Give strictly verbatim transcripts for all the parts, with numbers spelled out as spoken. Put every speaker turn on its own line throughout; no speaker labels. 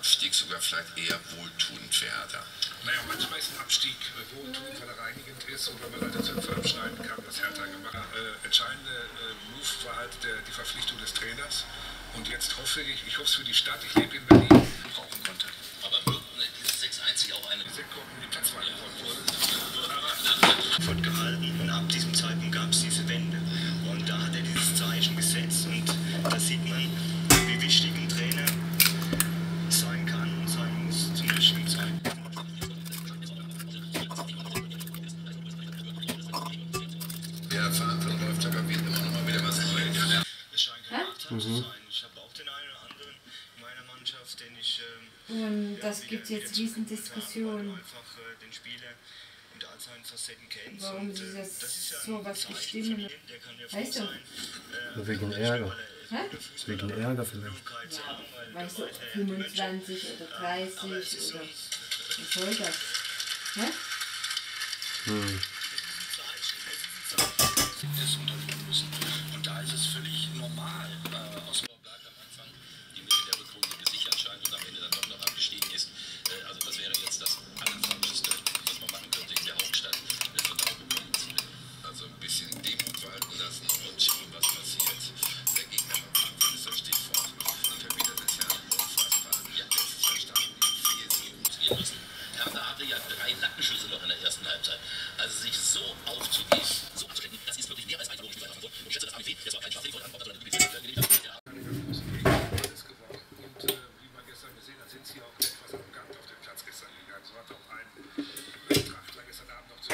Abstieg sogar vielleicht eher wohltuend für Hertha.
Naja, manchmal ist ein Abstieg wohltuend, weil er reinigend ist und weil man Leute Zöpfe abschneiden kann, was Hertha gemacht hat. Äh, entscheidende äh, Move war halt der, die Verpflichtung des Trainers. Und jetzt hoffe ich, ich hoffe es für die Stadt, ich lebe in Berlin, brauchen konnte.
Aber wirkten ist sechs einzig auch eine
Sektoren, die Platzwahl gewonnen wurde.
Wird gehalten und ab diesem Zeitpunkt gab es diese Wende. Und da hat er dieses Zeichen gesetzt und da sieht man, wie wichtig ein Trainer sein kann und sein muss zum richtigen Zeitpunkt.
Der Verantwortung läuft sogar wie immer noch mal wieder was Neues.
Es scheint kein Nachteil zu sein. Ich habe auch den einen oder anderen in meiner Mannschaft, den ich... Ähm,
Und das gibt jetzt riesen Diskussionen.
Einfach äh, den Spieler und all seinen Facetten kennt.
Warum
und,
sie
äh,
das,
das ist ja
so was bestimmen.
Der kann ja
Weißt du?
sein, äh,
Wegen Ärger.
Hä?
Wegen Ärger vielleicht.
Ja, weißt du, fünfundzwanzig oder dreißig oder was soll das? Hä?
Hm.
Und da ist es völlig normal, äh, aus bleibt am Anfang die Mitte der Rückrunde gesichert scheint und am Ende dann doch noch abgestiegen ist. Äh, also das wäre jetzt das Allerfalscheste, was man machen könnte in der Hauptstadt. Das wird auch bekommen.
Also ein bisschen Demut walten lassen und schauen, was passiert. Der Gegner am Anfang ist das Stichwort. Und verbietet es ja unfassbar. Ja, das ist verstanden, wie viel sie
Gehen müssen. Hertha hatte ja drei Nackenschüsse noch in der ersten Halbzeit. Also sich so aufzugeben, so abzulenken, das ist wirklich mehr als ein Verlorensspiel bei Frankfurt. Und ich schätze, das Army das war kein Straftritt von Antwort, sondern die gelegt hat.
Und äh, wie man gestern gesehen hat, sind sie auch etwas arrogant auf den Platz gestern gegangen. So hat auch ein Betrachtler gestern Abend noch zu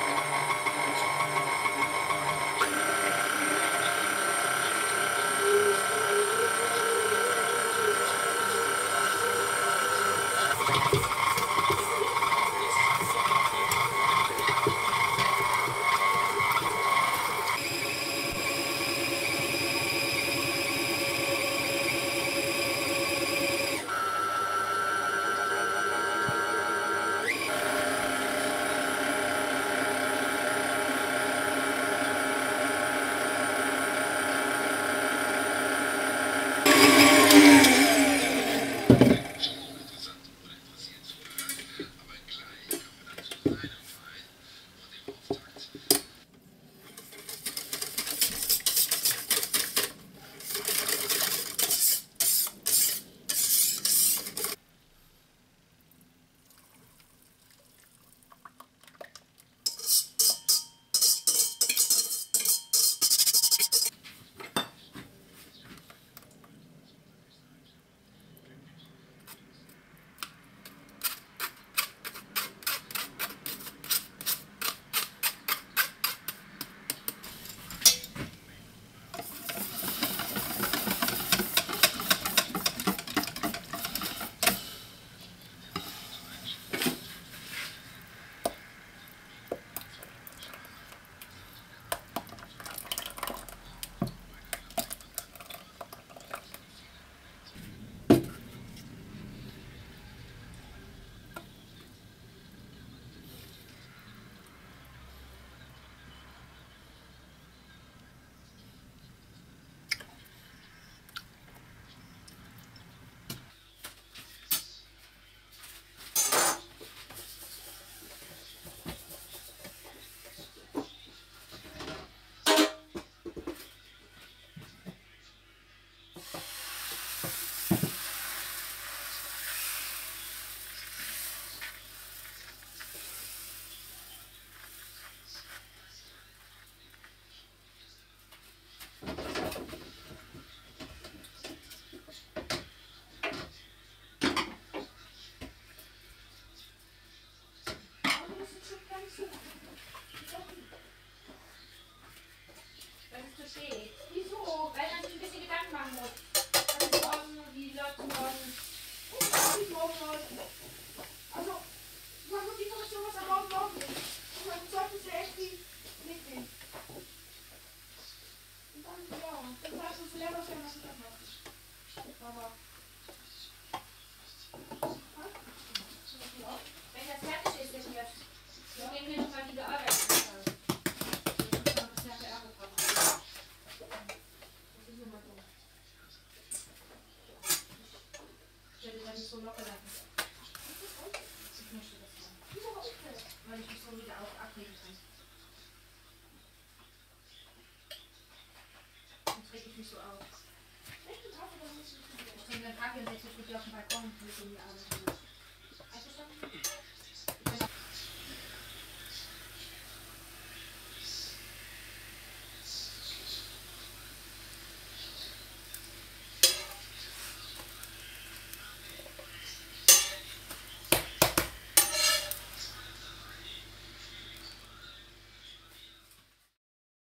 Wieso? Weil man sich ein bisschen Gedanken machen muss. Also morgen, wie läuft es morgen? Und wie morgen läuft. Also, man muss die Kommission, was am Morgen morgen ist. Und dann sollten sie echt die mitnehmen. Und dann, ja, dann sagst du zu lernen, was wir dann machen. Aber. Wenn das fertig ist, ist jetzt. Dann gehen wir nochmal die bearbeitet. Ich das so locker lassen. Ich möchte das so. Weil ich mich so wieder auch abregen kann. Sonst reg ich mich so auf. Ich kann den Kaffee nicht so gut auf den Balkon mit in die Arbeit.